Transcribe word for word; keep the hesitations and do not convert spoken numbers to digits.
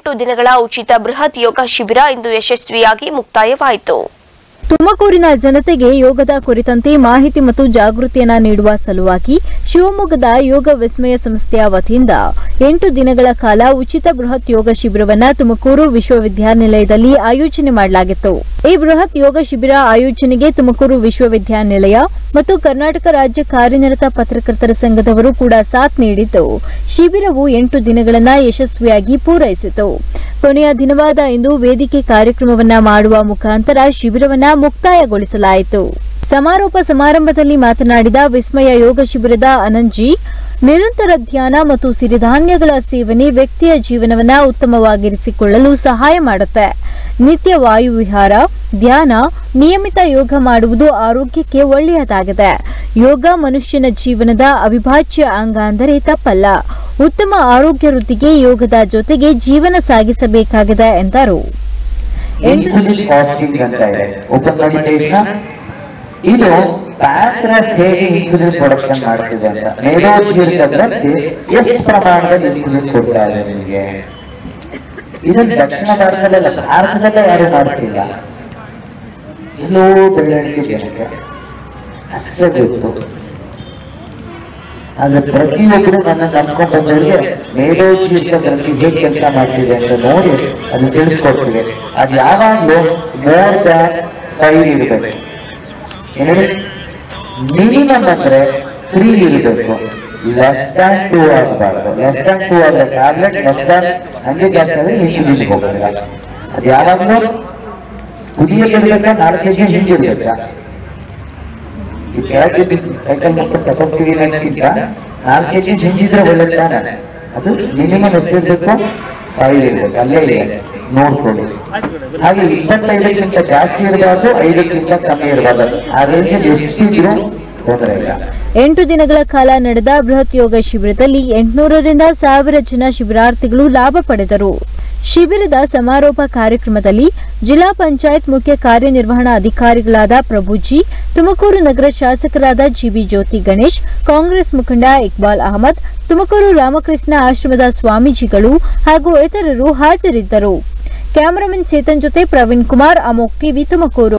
ಎಂಟು ದಿನಗಳ ಉಚಿತ ಬೃಹತ್ ಯೋಗ ಶಿಬಿರ ಇಂದು ಯಶಸ್ವಿಯಾಗಿ ಮುಕ್ತಾಯವಾಯಿತು. ತುಮಕೂರಿನ ಜನತೆಗೆ ಯೋಗದ ಕುರಿತಂತೆ ಮಾಹಿತಿ ಮತ್ತು ಜಾಗೃತಿಯನ್ನ ನೀಡುವ ಸಲುವಾಗಿ ಶಿವಮೊಗ್ಗದ ಯೋಗ ವಿಸ್ಮಯ ಸಂಸ್ಥೆಯ ವತಿಯಿಂದ ಎಂಟು ದಿನಗಳ ಕಾಲ ಉಚಿತ ಬೃಹತ್ ಯೋಗ ಶಿಬಿರವನ್ನು ತುಮಕೂರು ವಿಶ್ವವಿದ್ಯಾನಿಲಯದಲ್ಲಿ ಆಯೋಜನೆ ಮಾಡಲಾಗಿತ್ತು. ಈ ಬೃಹತ್ ಯೋಗ ಶಿಬಿರ ಆಯೋಜನೆಗೆ ತುಮಕೂರು ವಿಶ್ವವಿದ್ಯಾನಿಲಯ ಮತ್ತು ಕರ್ನಾಟಕ ರಾಜ್ಯ ಕಾರ್ಯನಿರತ ಪತ್ರಕರ್ತರ ಸಂಘದವರು ಕೂಡ ಸಾಥ್ ನೀಡಿದ್ದು, ಶಿಬಿರವು ಎಂಟು ದಿನಗಳನ್ನು ಯಶಸ್ವಿಯಾಗಿ ಪೂರೈಸಿತು. ಕೊನೆಯ ದಿನವಾದ ಇಂದು ವೇದಿಕೆ ಕಾರ್ಯಕ್ರಮವನ್ನ ಮಾಡುವ ಮುಖಾಂತರ ಶಿಬಿರವನ್ನ ಮುಕ್ತಾಯಗೊಳಿಸಲಾಯಿತು. ಸಮಾರೋಪ ಸಮಾರಂಭದಲ್ಲಿ ಮಾತನಾಡಿದ ವಿಸ್ಮಯ ಯೋಗ ಶಿಬಿರದ ಅನಂತ್ಜಿ, ನಿರಂತರ ಧ್ಯಾನ ಮತ್ತು ಸಿರಿಧಾನ್ಯಗಳ ಸೇವನೆ ವ್ಯಕ್ತಿಯ ಜೀವನವನ್ನ ಉತ್ತಮವಾಗಿರಿಸಿಕೊಳ್ಳಲು ಸಹಾಯ ಮಾಡುತ್ತೆ. ನಿತ್ಯ ವಾಯು ವಿಹಾರ, ಧ್ಯಾನ, ನಿಯಮಿತ ಯೋಗ ಮಾಡುವುದು ಆರೋಗ್ಯಕ್ಕೆ ಒಳ್ಳೆಯದಾಗಿದೆ. ಯೋಗ ಮನುಷ್ಯನ ಜೀವನದ ಅವಿಭಾಜ್ಯ ಅಂಗ ಅಂದರೆ ತಪ್ಪಲ್ಲ. ಉತ್ತಮ ಆರೋಗ್ಯ ವೃದ್ಧಿಗೆ ಯೋಗದ ಜೊತೆಗೆ ಜೀವನ ಸಾಗಿಸಬೇಕಾಗಿದೆ ಎಂದರು. ಇದು ಪ್ಯಾಂಕ್ರಿಯಾಸ್ ಹೇಗೆ ಇನ್ಸುಲಿನ್ ಪ್ರೊಡಕ್ಷನ್ ಮಾಡ್ತಿದೆ ಅಂತ, ಮೇದೋಜೀರಕದಲ್ಲಿ ಎಷ್ಟು ಪ್ರಮಾಣದಲ್ಲಿ ಇನ್ಸುಲಿನ್ ಕೊಡ್ತಾ ಇದೆ ನಿಮಗೆ. ಇದನ್ನು ದಕ್ಷಿಣ ಭಾರತದಲ್ಲ, ಭಾರತದಲ್ಲೇ ಯಾರು ಮಾಡ್ತಿಲ್ಲ. ಎಲ್ಲೋ ಬೆಳವಣಿಗೆ ಜನಕ್ಕೆ ಅಷ್ಟೇ ಗೊತ್ತು. ಆದ್ರೆ ಪ್ರತಿಯೊಬ್ಬರು ನನ್ನ ನಂಬ್ಕೊಂಡು ಬಂದವರಿಗೆ ಮೇದೋಜೀರಕದಲ್ಲಿ ಹೇಗೆ ಕೆಲಸ ಮಾಡ್ತಿದೆ ಅಂತ ನೋಡಿ ಅದು ತಿಳಿಸ್ಕೊಡ್ತಿದೆ. ಅದು ಯಾವಾಗಲೂ ಮೋರ್ ದ್ಯಾನ್ ಫೈವ್ ಇರಬೇಕು. ಮಿನಿಮಮ್ ಅಂದ್ರೆ ತ್ರೀ ಇರಬೇಕು, ಲೆಸ್ ದ್ಯಾನ್ ಟೂ ಆಗಬಾರ್ದು. ಲೆಸ್ ದ್ಯಾನ್ ಟೂ ಆದ್ರೆ ಟ್ಯಾಬ್ಲೆಟ್, ಲೆಸ್ ದ್ಯಾನ್ ಹಂಗೆ ಜಾಸ್ತಿ ಆದ್ರೆ ಇನ್ಸುಲಿನ್ ಹೋಗಲ್ಲ. ಅದು ಯಾವಾಗಲೂ ತುದಿಯಲ್ಲಿರ್ಬೇಕಾ, ನಾಲ್ಕು ಕೆಜಿ ಹಿಂದಿರ್ಬೇಕಾ. ಈ ಕೆಳಗೆ ಸೈಕಲ್ ಮಕ್ಕಳು ಸಪೋರ್ಟಿವ್ಗಿಂತ ನಾಲ್ಕು ಕೆಜಿ ಹಿಂದಿದ್ರೆ ಒಳ್ಳೆ ತಾನೆ. ಅದು ಮಿನಿಮಮ್ ಎಷ್ಟಿರ್ಬೇಕು, ಫೈವ್ ಇರ್ಬೇಕು. ಅಲ್ಲೇ ಇದೆ ನೋಡ್ಕೊಳ್ಳಿ. ಹಾಗೆ ಇಪ್ಪತ್ತೈದಕ್ಕಿಂತ ಜಾಸ್ತಿ ಇರಬಾರ್ದು, ಐದಕ್ಕಿಂತ ಕಮ್ಮಿ ಇರಬಾರ್ದು. ಆ ರೇಂಜಲ್ಲಿ ಎಷ್ಟಿದ್ರು ತೊಂದರೆ ಇಲ್ಲ. ಎಂಟು ದಿನಗಳ ಕಾಲ ನಡೆದ ಬೃಹತ್ ಯೋಗ ಶಿಬಿರದಲ್ಲಿ ಎಂಟುನೂರರಿಂದ ಸಾವಿರ ಜನ ಶಿಬಿರಾರ್ಥಿಗಳು ಲಾಭ ಪಡೆದರು. ಶಿಬಿರದ ಸಮಾರೋಪ ಕಾರ್ಯಕ್ರಮದಲ್ಲಿ ಜಿಲ್ಲಾ ಪಂಚಾಯತ್ ಮುಖ್ಯ ಕಾರ್ಯನಿರ್ವಹಣಾ ಅಧಿಕಾರಿಗಳಾದ ಪ್ರಭುಜಿ, ತುಮಕೂರು ನಗರ ಶಾಸಕರಾದ ಜಿಬಿ ಜ್ಯೋತಿ ಗಣೇಶ್, ಕಾಂಗ್ರೆಸ್ ಮುಖಂಡ ಇಕ್ಬಾಲ್ ಅಹಮದ್, ತುಮಕೂರು ರಾಮಕೃಷ್ಣ ಆಶ್ರಮದ ಸ್ವಾಮೀಜಿಗಳು ಹಾಗೂ ಇತರರು ಹಾಜರಿದ್ದರು. ಕ್ಯಾಮರಾಮನ್ ಚೇತನ್ ಜೊತೆ ಪ್ರವೀಣ್ ಕುಮಾರ್, ಅಮೋಕ್ ಟಿವಿ, ತುಮಕೂರು.